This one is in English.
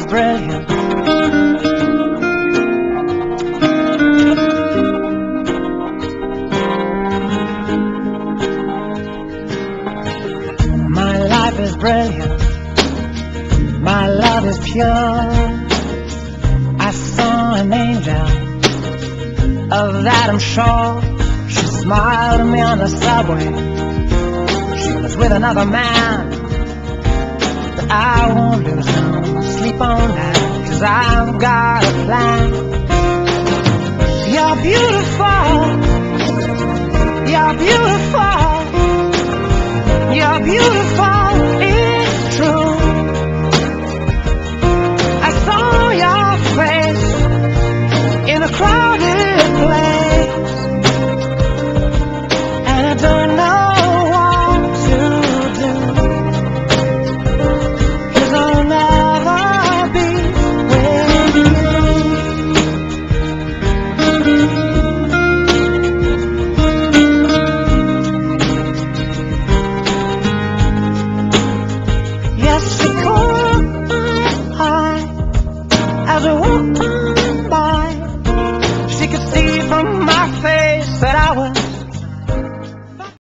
brilliant. My life is brilliant. My love is pure. I saw an angel, of that I'm sure. She smiled at me on the subway. She was with another man, but I won't lose no sleep on that, 'cause I've got a plan. You're beautiful. You're beautiful. You're beautiful.